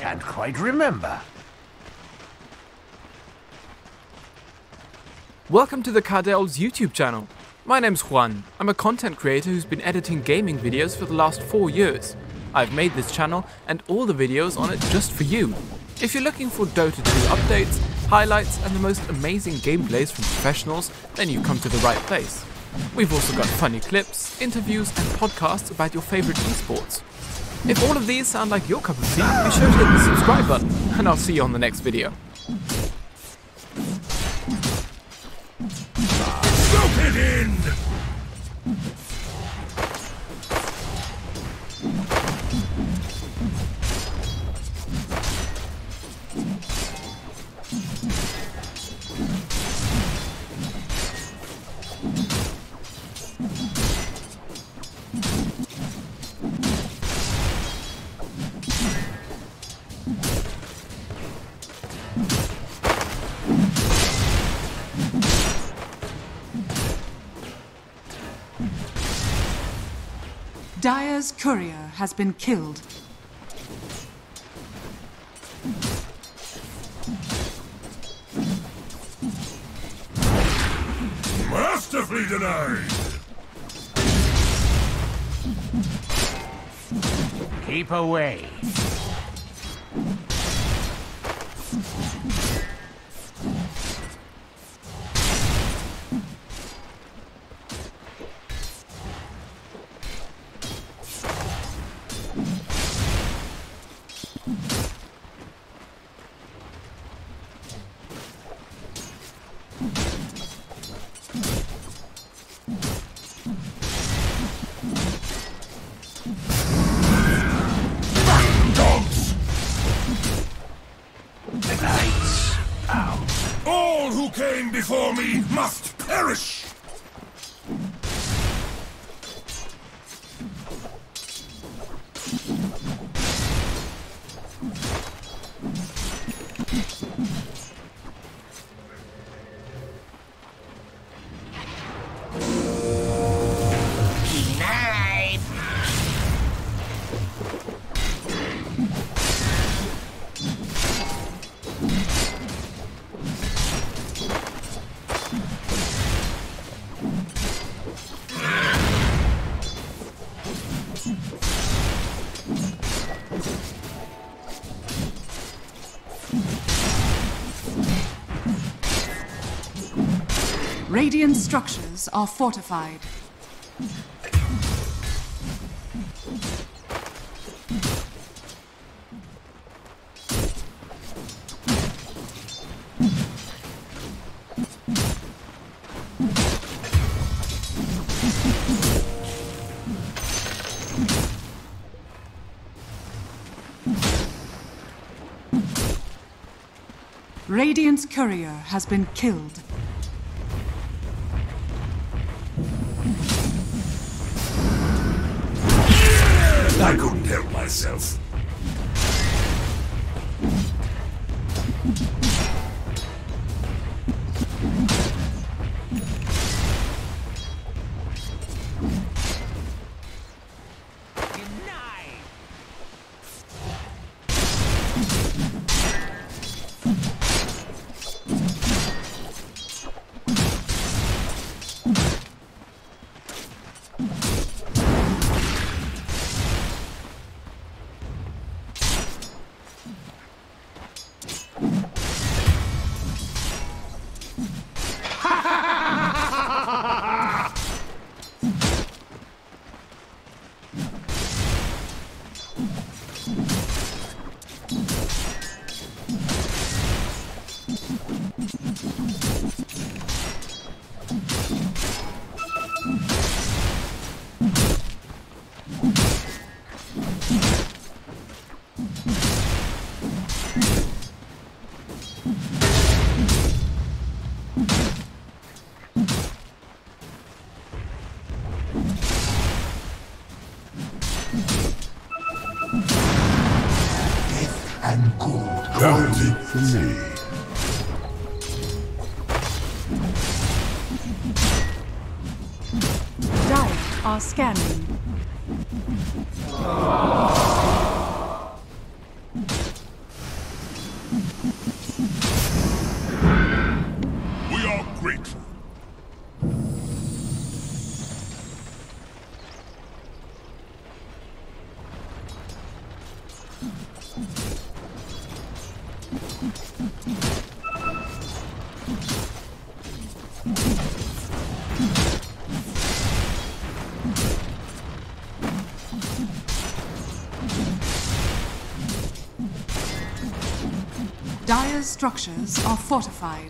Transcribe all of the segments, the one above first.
can't quite remember. Welcome to the Cardel's YouTube channel. My name's Juan. I'm a content creator who's been editing gaming videos for the last 4 years. I've made this channel and all the videos on it just for you. If you're looking for Dota 2 updates, highlights and the most amazing gameplays from professionals, then you've come to the right place. We've also got funny clips, interviews and podcasts about your favorite esports. If all of these sound like your cup of tea, be sure to hit the subscribe button and I'll see you on the next video. Soak it in! Dire's courier has been killed. Masterfully denied! Keep away. All who came before me must perish! Denied. Radiant structures are fortified. Radiant's courier has been killed. I couldn't help myself. And gold bounty for me. Dire are scanning. Dire's structures are fortified.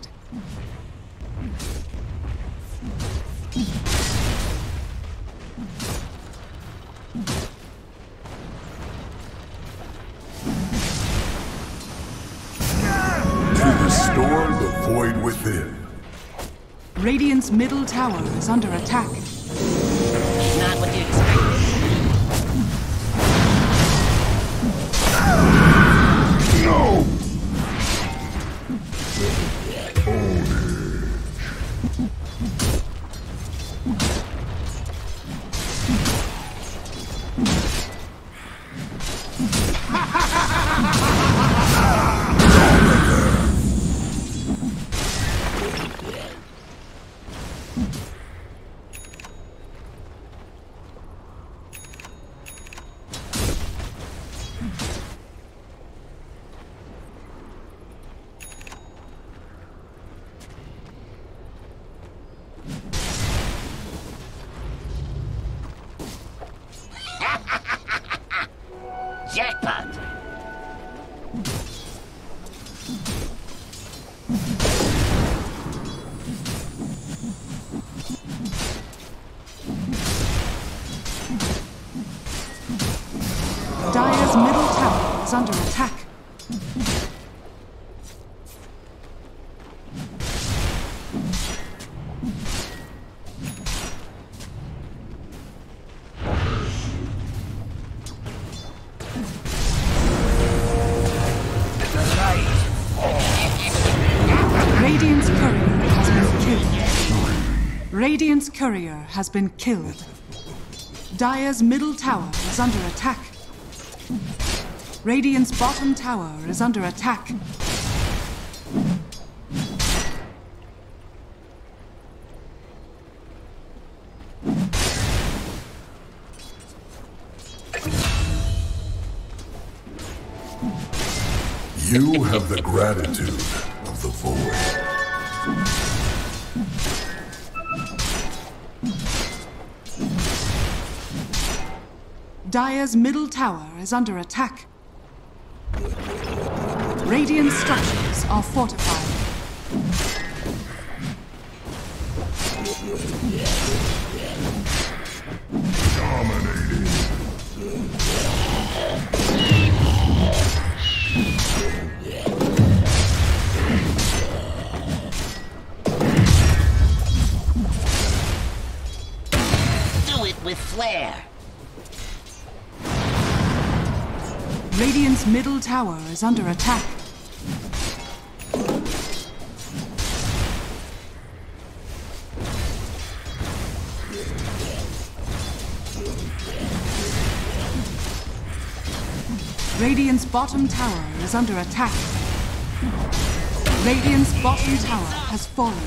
To restore the void within. Radiant's middle tower is under attack. Not what you expected. No! Jackpot! Dire's middle tower is under attack. Radiant's courier has been killed. Radiant's courier has been killed. Dire's middle tower is under attack. Radiant's bottom tower is under attack. You have the gratitude of the void. Dire's middle tower is under attack. Radiant structures are fortified. Dominating. Do it with flair. Radiant's middle tower is under attack. Radiant's bottom tower is under attack. Radiant's bottom tower has fallen.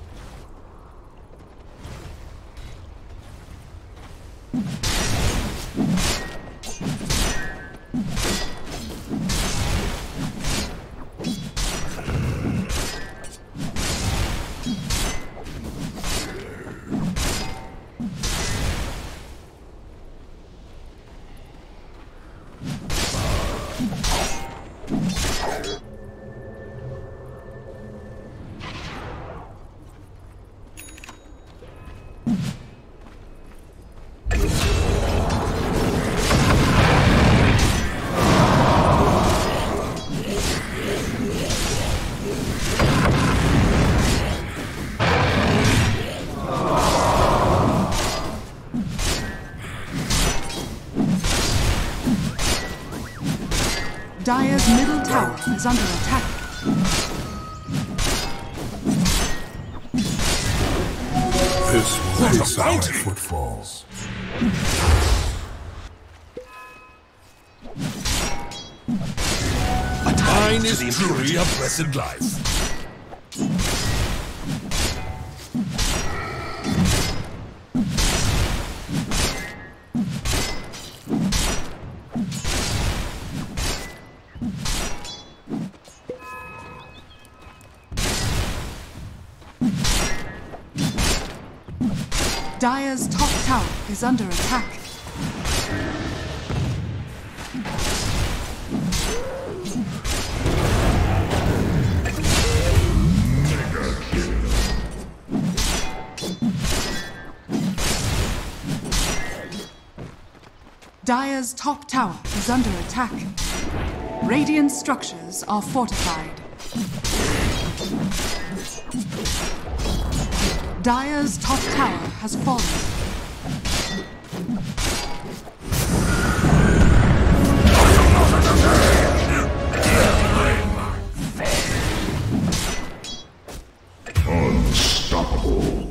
Dire's middle tower is under attack. This will be silent footfalls. Mine is truly a blessed life. Dire's top tower is under attack. Dire's top tower is under attack. Radiant structures are fortified. Dire's top tower has fallen. Unstoppable.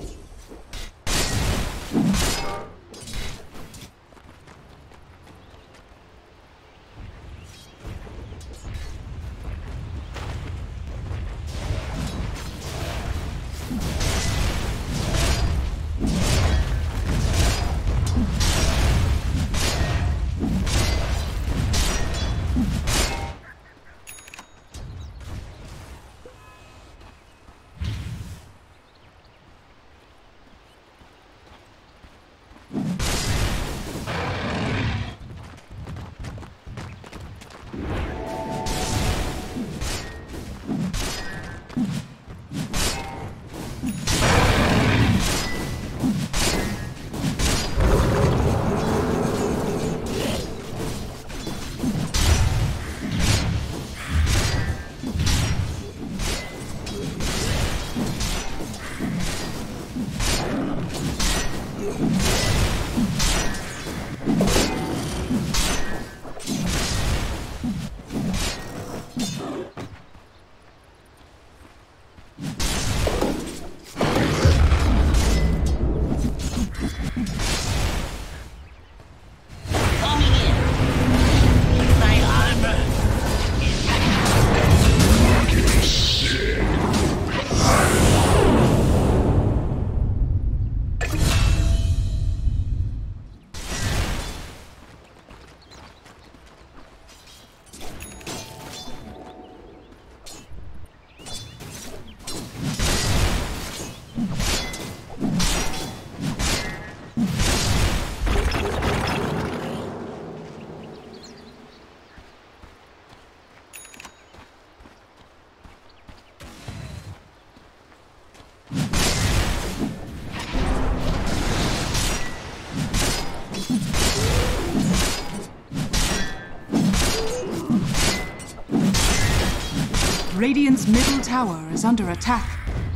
Radiant's middle tower is under attack.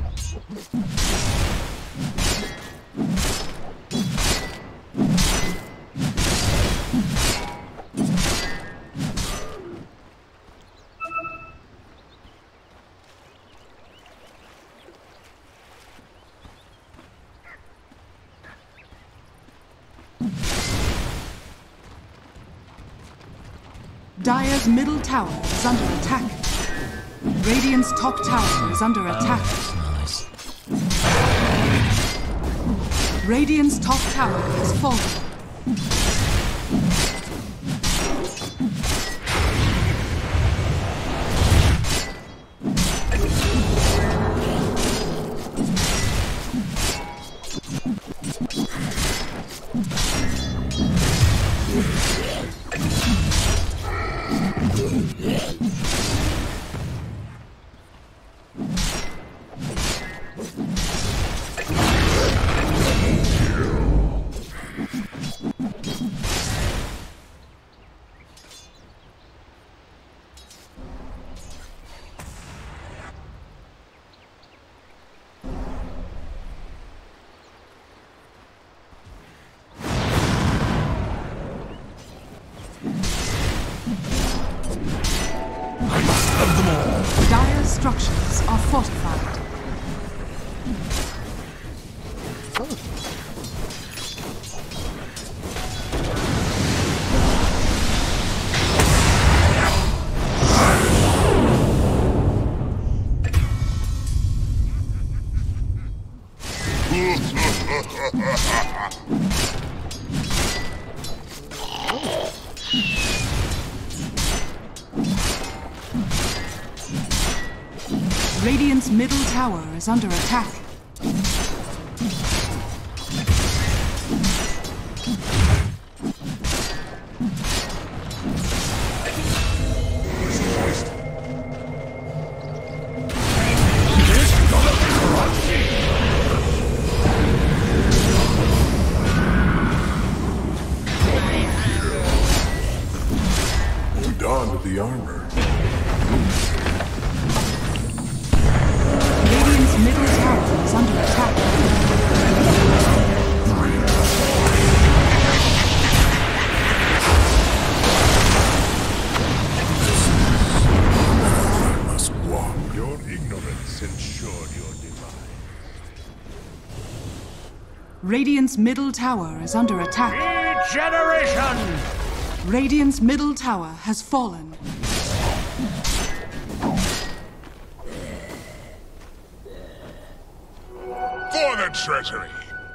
Dire's middle tower is under attack. Radiant's top tower is under attack. Nice. Radiant's top tower has fallen. Dire's structures are fortified. Radiant's middle tower is under attack. Don the armor. Radiant's middle tower is under attack. I must walk. Your ignorance ensured your demise. Radiant's middle tower is under attack. Regeneration! Radiant's middle tower has fallen. For the treasury!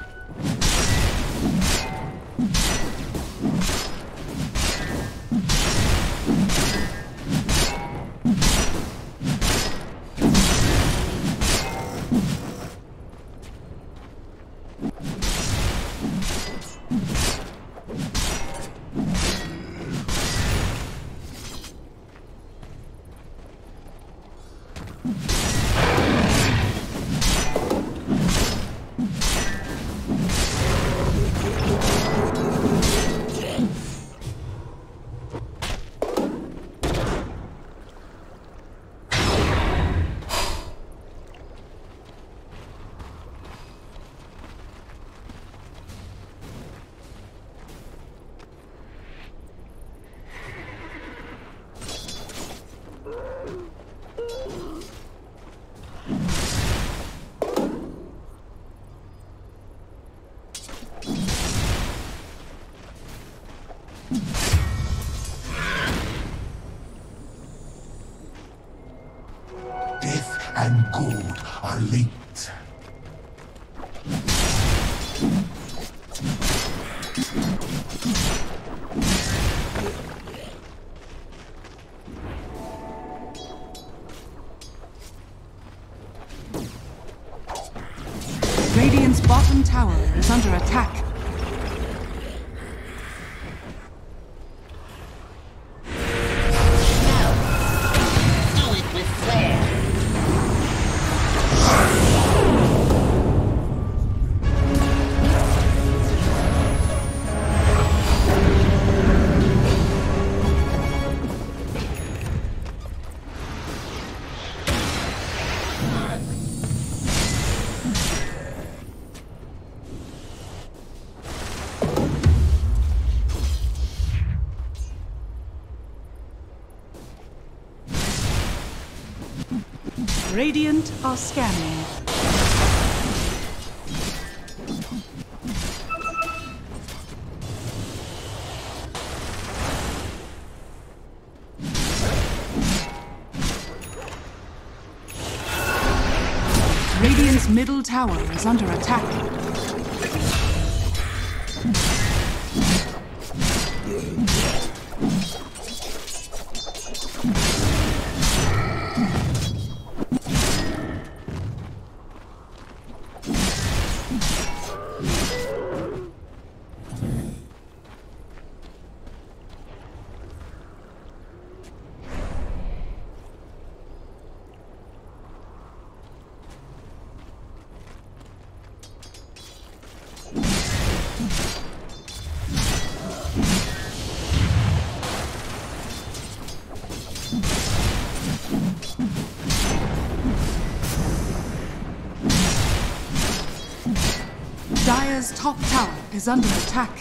Death and gold are linked. Radiant's bottom tower is under attack. Do it with flair. Radiant are scanning. Radiant's middle tower is under attack. Dire's top tower is under attack.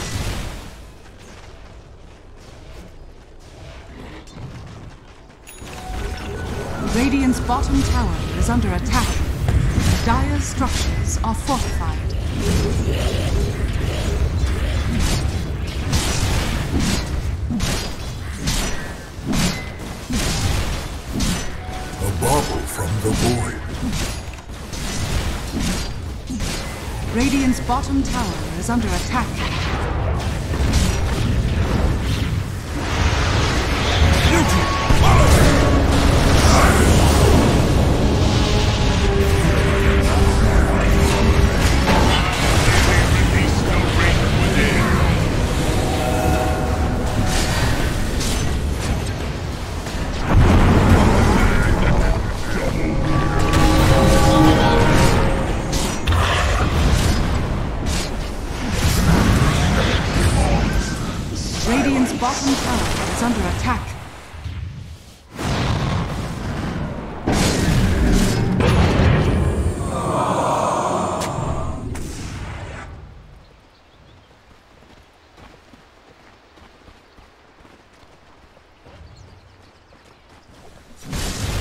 Radiant's bottom tower is under attack. Dire's structures are fortified. A bauble from the void. Radiant's bottom tower is under attack.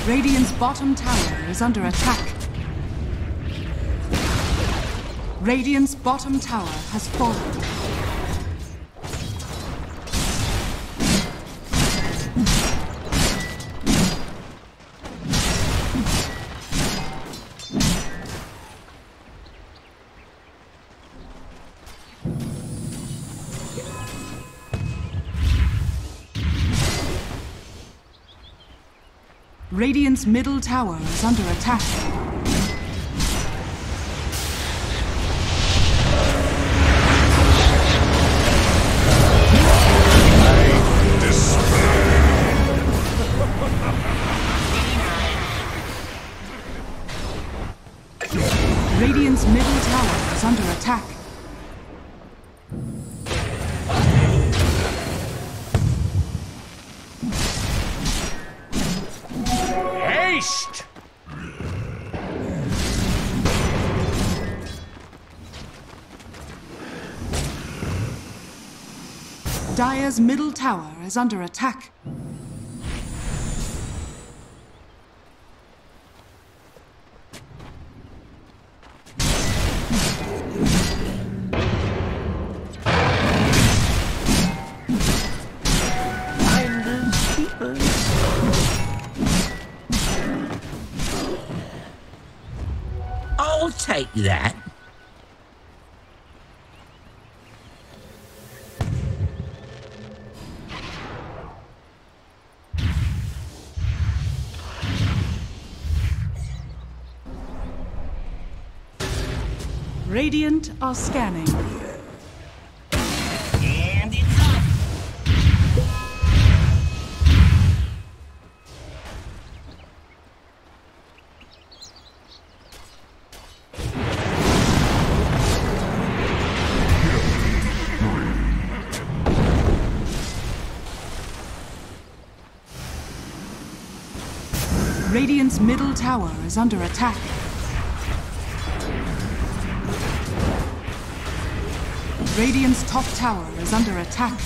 Radiant's bottom tower is under attack. Radiant's bottom tower has fallen. Radiant's middle tower is under attack. Radiant's middle tower is under attack. Haste! Dire's middle tower is under attack. I'll take that. Radiant are scanning. And it's up. Radiant's middle tower is under attack. Radiant's top tower is under attack.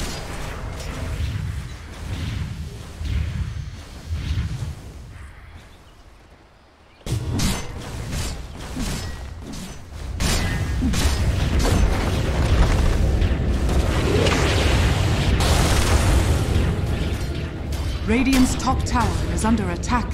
Radiant's top tower is under attack.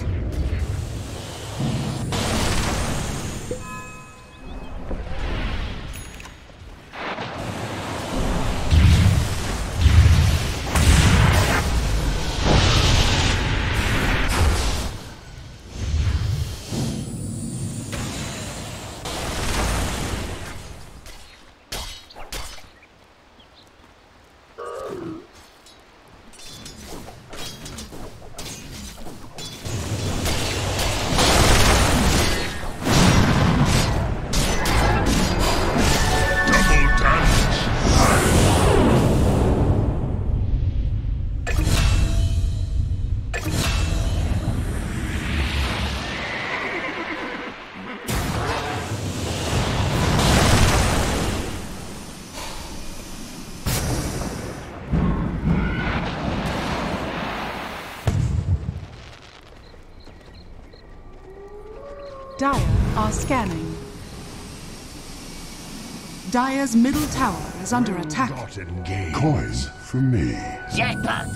Dire are scanning. Dire's middle tower is under attack. Not engaged. Coins for me. Jackpot.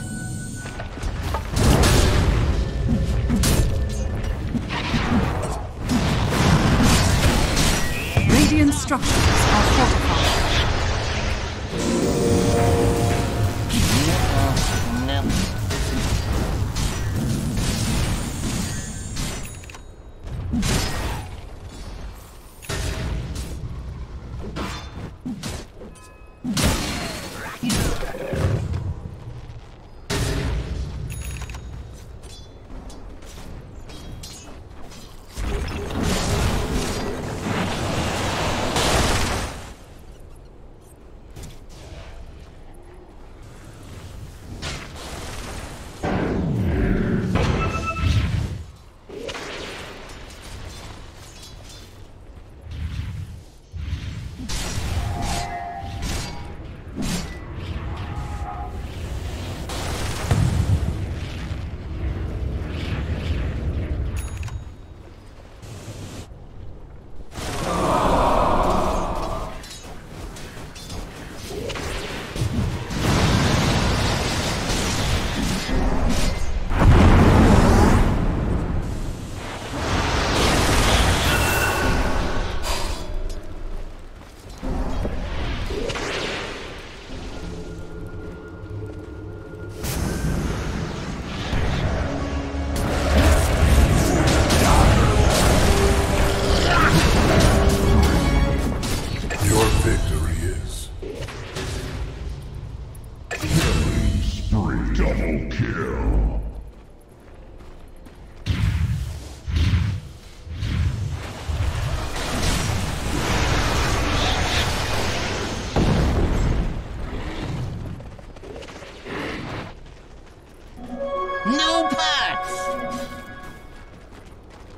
Radiant structures are fortified. No.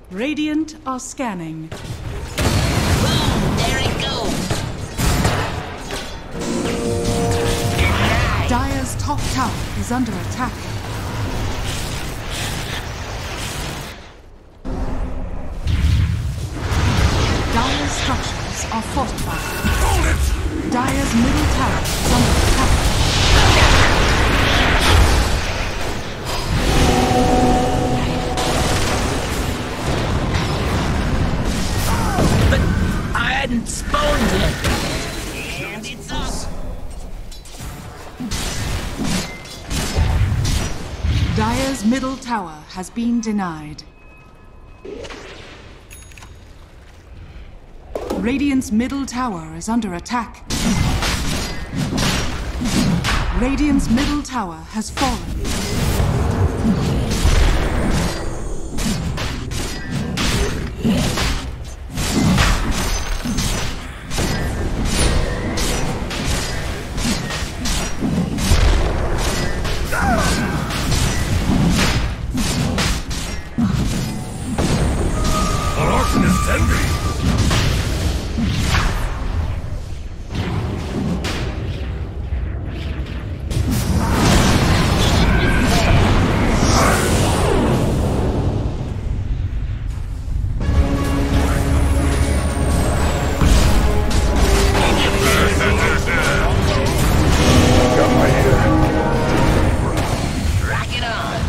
Radiant are scanning. Boom! There it goes! Dire's top tower is under attack. Dire's structures are fortified. Hold it! Dire's middle tower is under attack. But I hadn't spawned yet. And it's up. Dire's middle tower has been denied. Radiant's middle tower is under attack. Radiant's middle tower has fallen. Arsonist envy! Rock it on.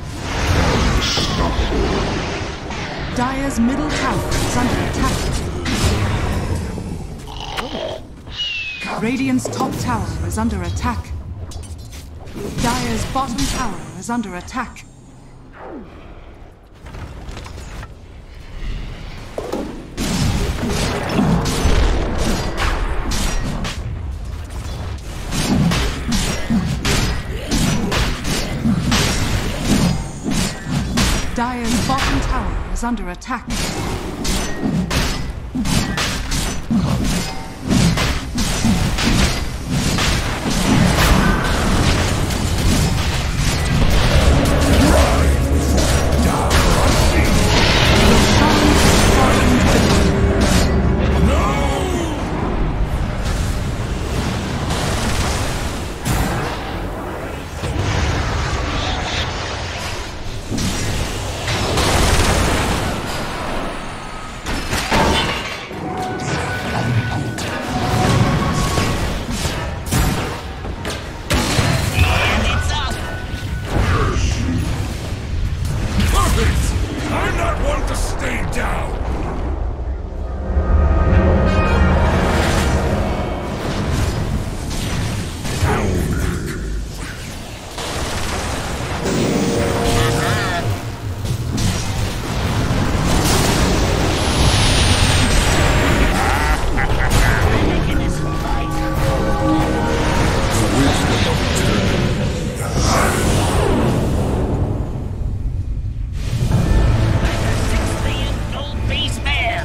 Dire's middle tower is under attack. Radiant's top tower is under attack. Dire's bottom tower is under attack. Dire's bottom tower is under attack. And it's up. Perfect! I'm not one to stay down! Making this fight. $6 million gold base man.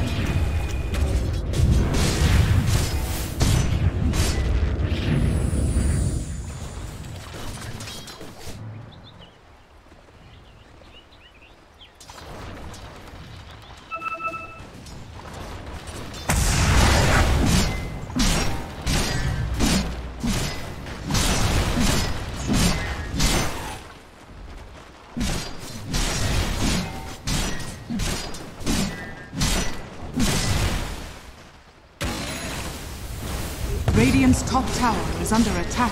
Radiant's top tower is under attack.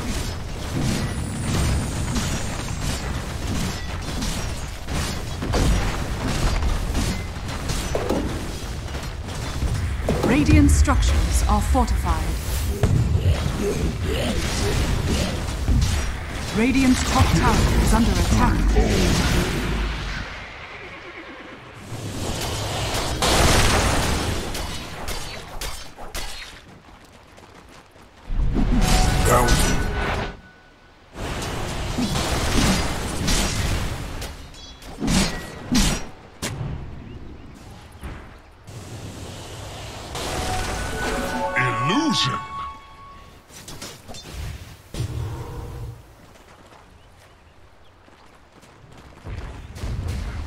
Radiant structures are fortified. Radiant's top tower is under attack. Down. Illusion.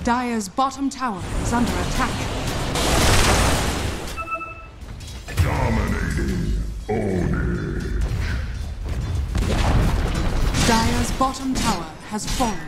Dire's bottom tower is under attack. Dominating. Ownage. Dire's bottom tower has fallen.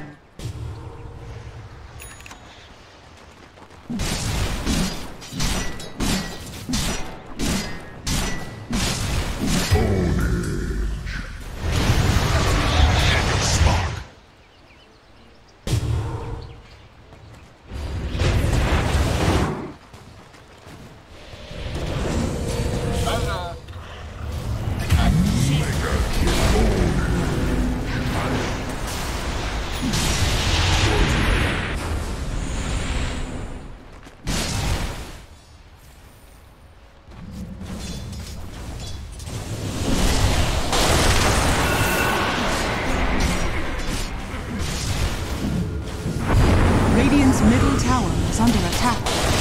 Radiant's middle tower is under attack.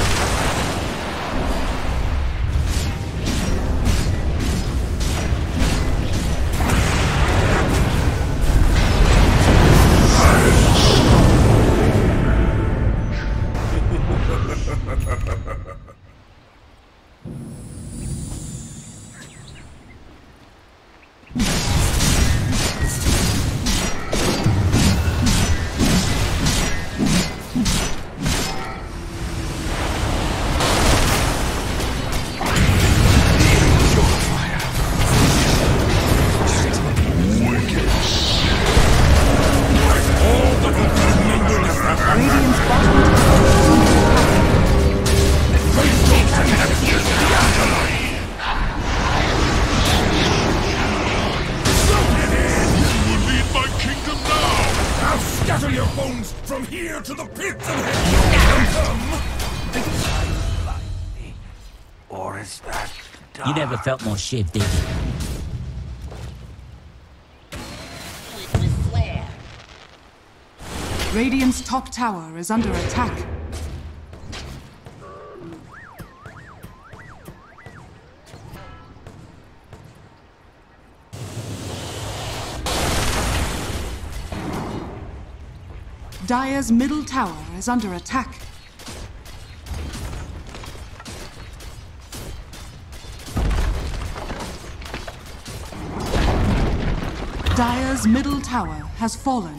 Scatter your bones from here to the pits of hell! Or is that You never felt more shiv, did you? With flair. Radiant's top tower is under attack. Dire's middle tower is under attack. Dire's middle tower has fallen.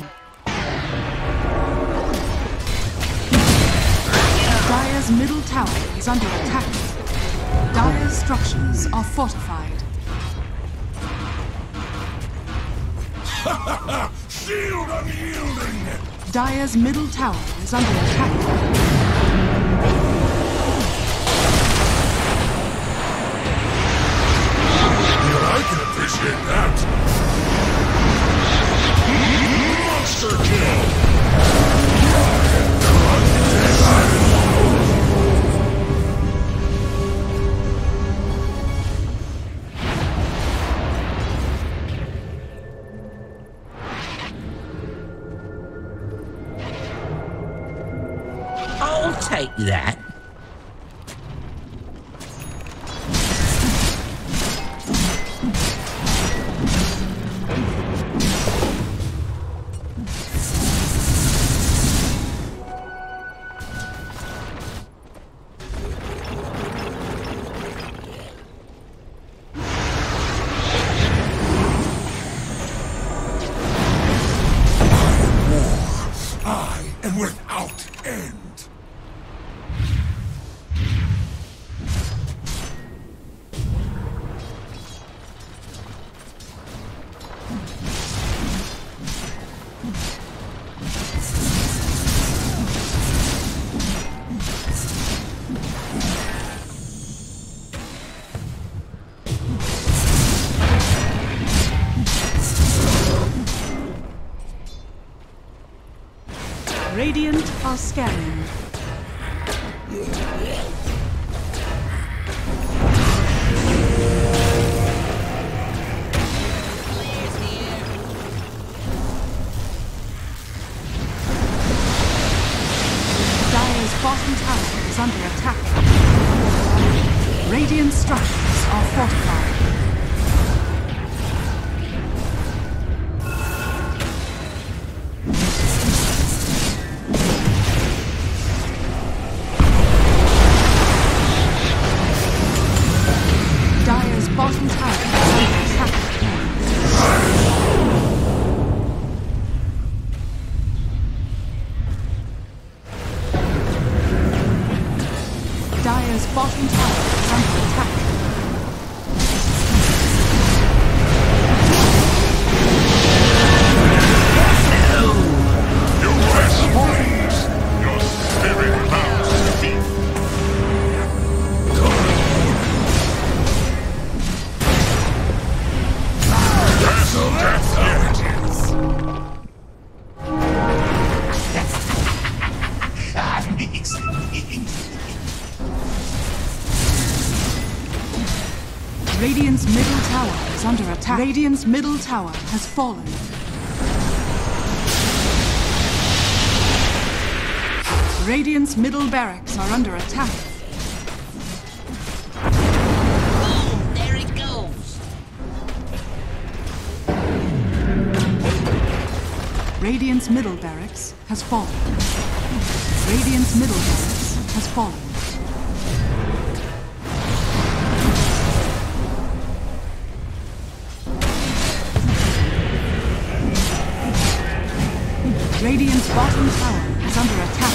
Dire's middle tower is under attack. Dire's structures are fortified. Shield unyielding! Dire's middle tower is under attack. I can appreciate that! Monster kill! I'll take that. I am without end! Radiant are scanning. Dire's bottom tower is under attack. Radiant structures are fortified. Dire's bottom tower is under attack. Your flesh mourns. Your spirit bows to me. Castle death origins. Radiant's middle tower is under attack. Radiant's middle tower has fallen. Radiant's middle barracks are under attack. Boom! There it goes! Radiant's middle barracks has fallen. Radiant's middle barracks has fallen. Radiant's bottom tower is under attack.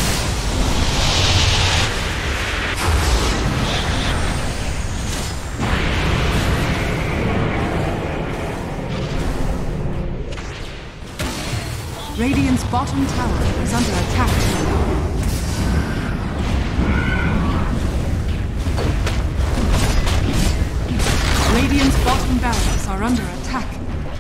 Radiant's bottom tower is under attack. Radiant's bottom barracks are under attack.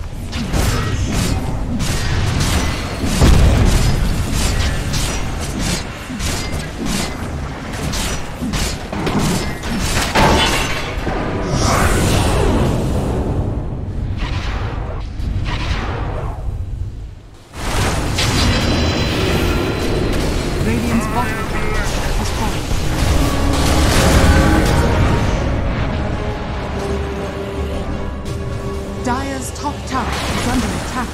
Radiant's bottom tower has fallen. Dire's top tower is under attack.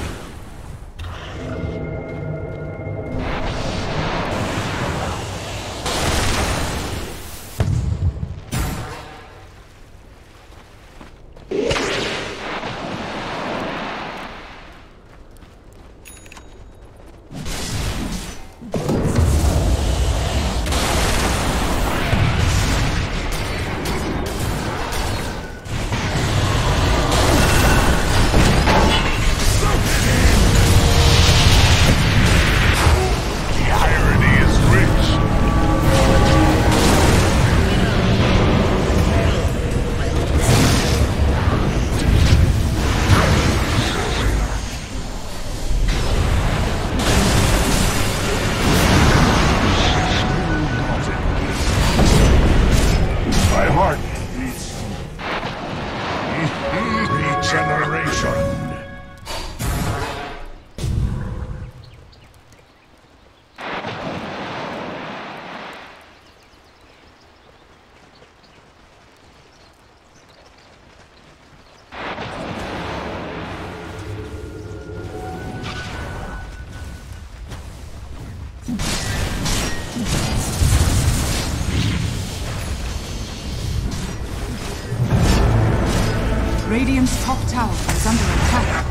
Radiant's top tower is under attack.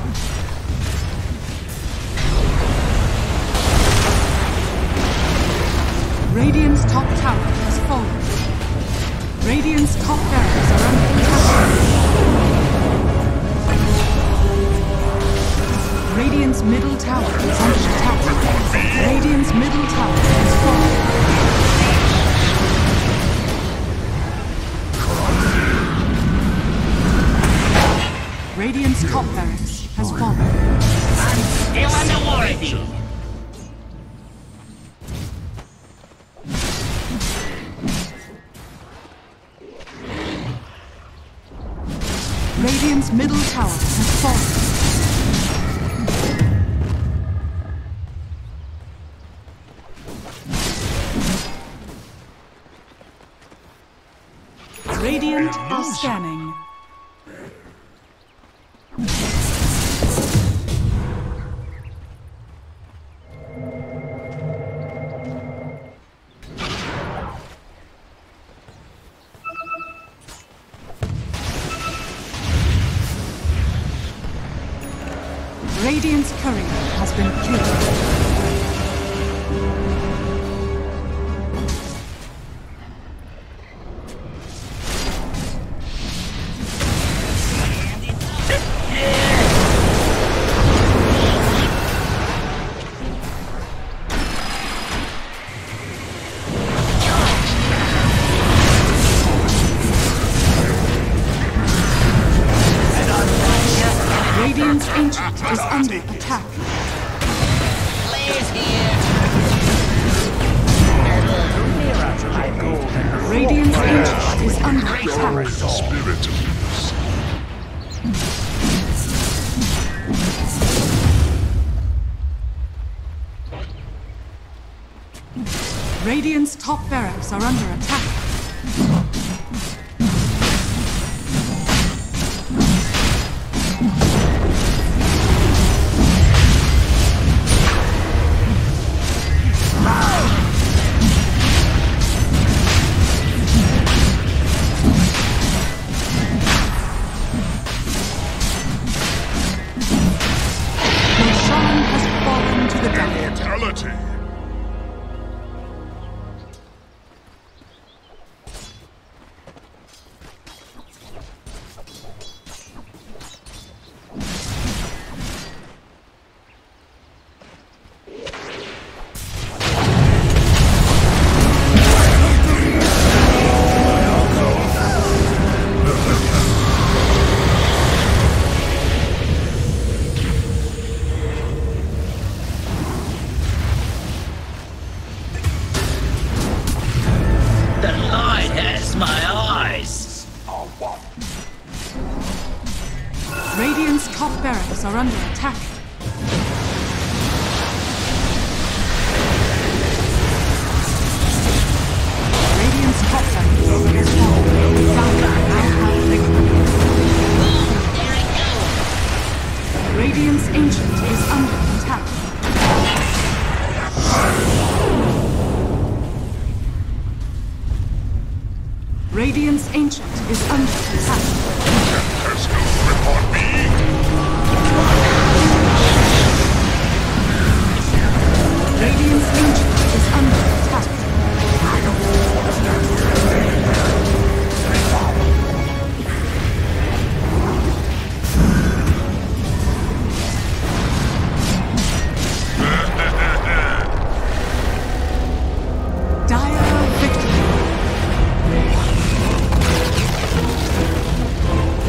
Radiant's top tower has fallen. Radiant's top barracks are under attack. Radiant's middle tower is under attack. Radiant's middle tower has fallen. Radiant's top barracks has fallen. I'm still unworthy! Radiant's middle tower has fallen. Radiant are scanning. Radiant's courier has been killed. is under attack. Players here. Nearer to my goal. Radiant's Ancient is under attack. Spirit. Radiant's top barracks are under attack. Roshan has fallen to the Dire. Mortality. The light has my eyes. Radiant's top barracks are under attack. Radiant's top barracks is fallen. Dire now have victory. There I go. Radiant's Ancient is under attack. Radiant's Ancient is under attack. There's no grip on me. Radiant's Ancient is under attack. Dire victory.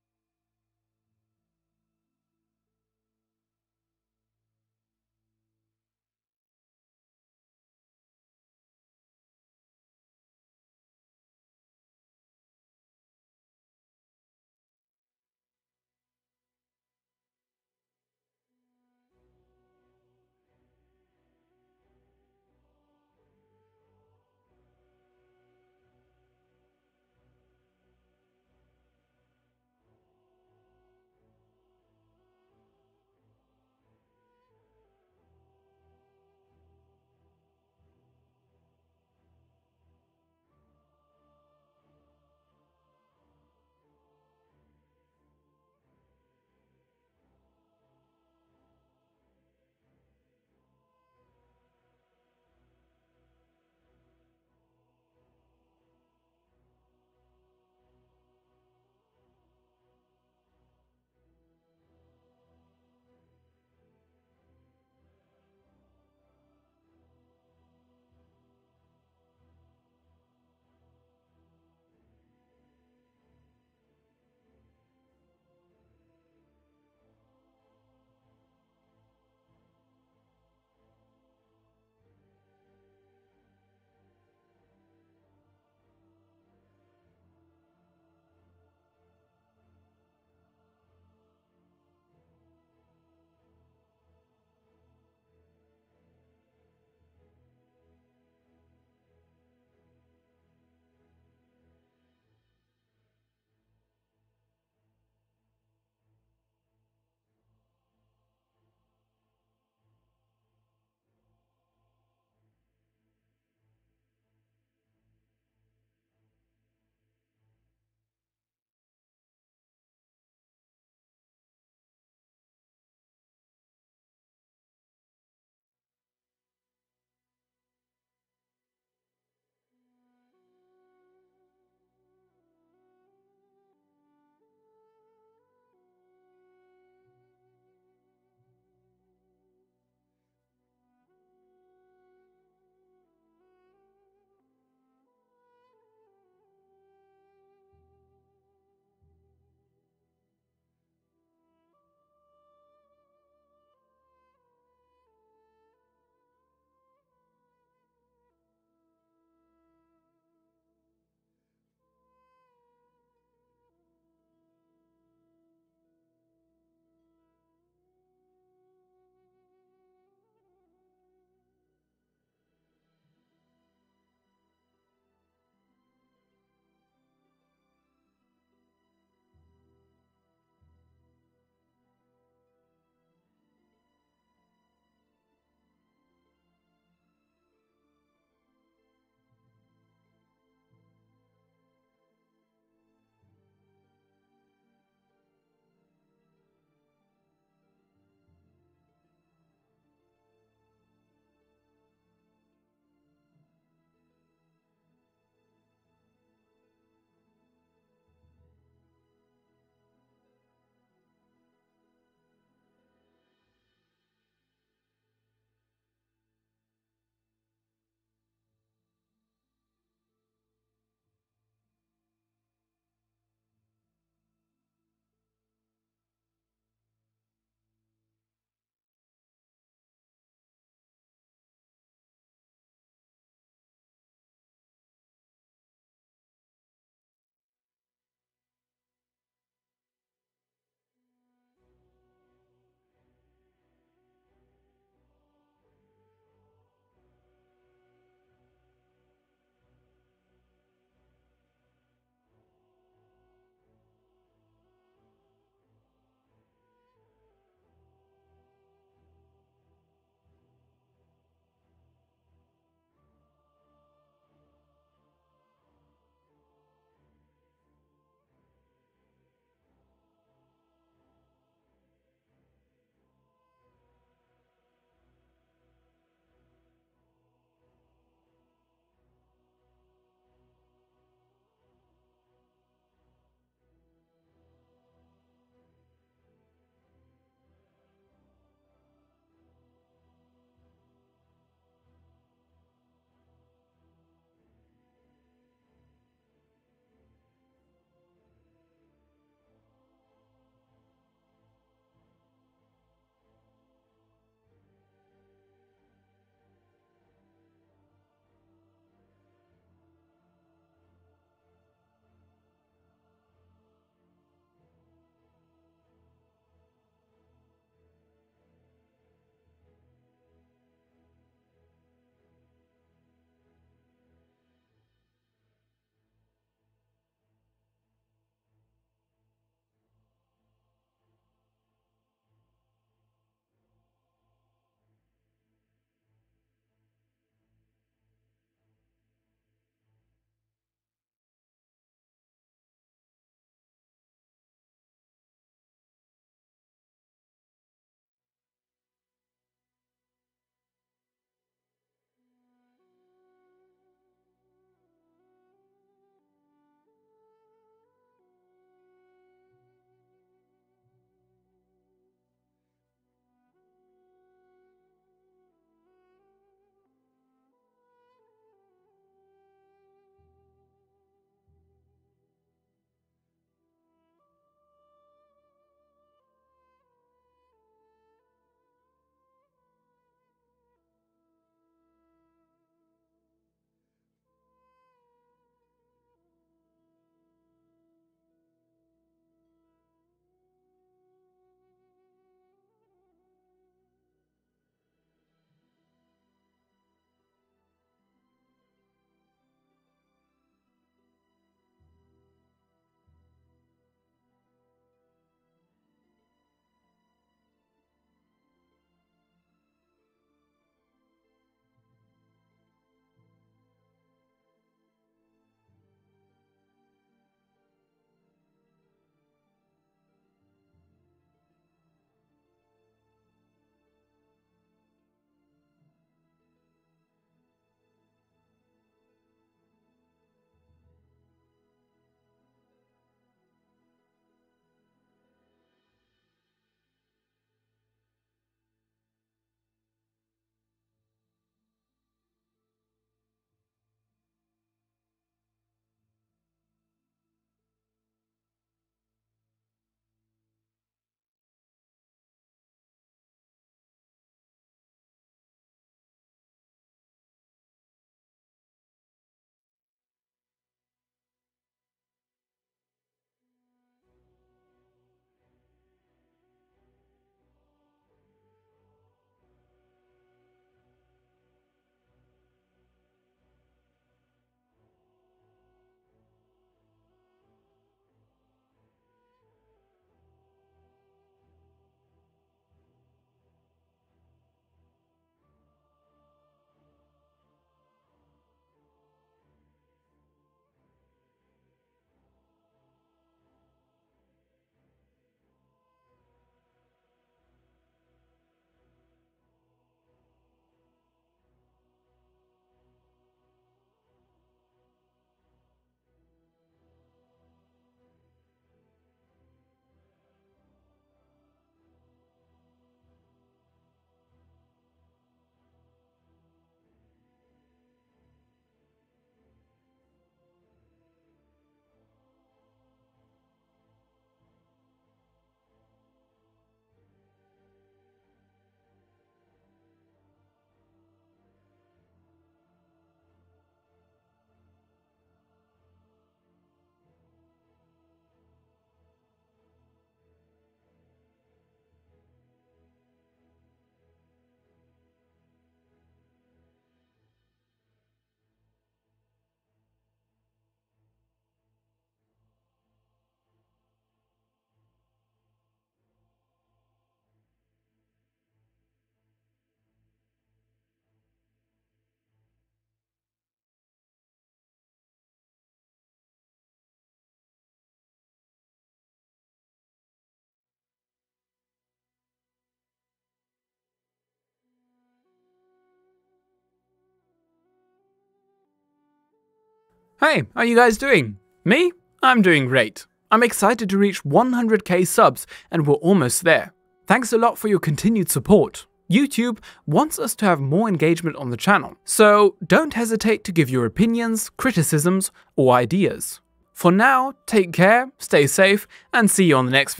Hey, how are you guys doing? Me? I'm doing great. I'm excited to reach 100k subs and we're almost there. Thanks a lot for your continued support. YouTube wants us to have more engagement on the channel, so don't hesitate to give your opinions, criticisms, or ideas. For now, take care, stay safe, and see you on the next video.